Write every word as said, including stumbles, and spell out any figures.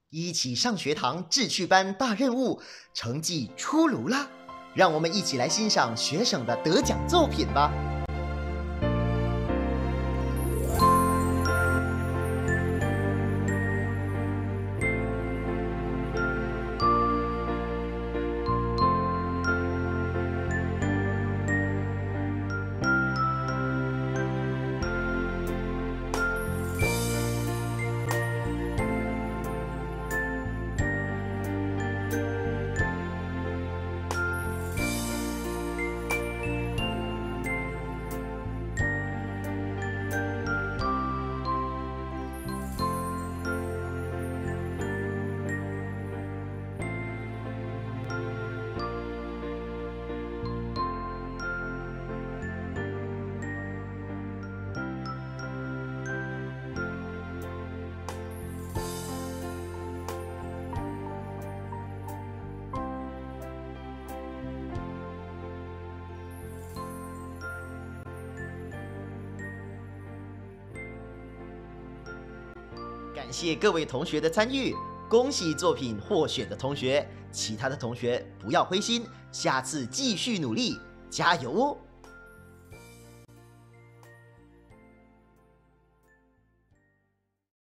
一起上学堂志趣班大任务成绩出炉啦！让我们一起来欣赏学生的得奖作品吧。感谢各位同学的参与，恭喜作品获选的同学，其他的同学不要灰心，下次继续努力，加油哦！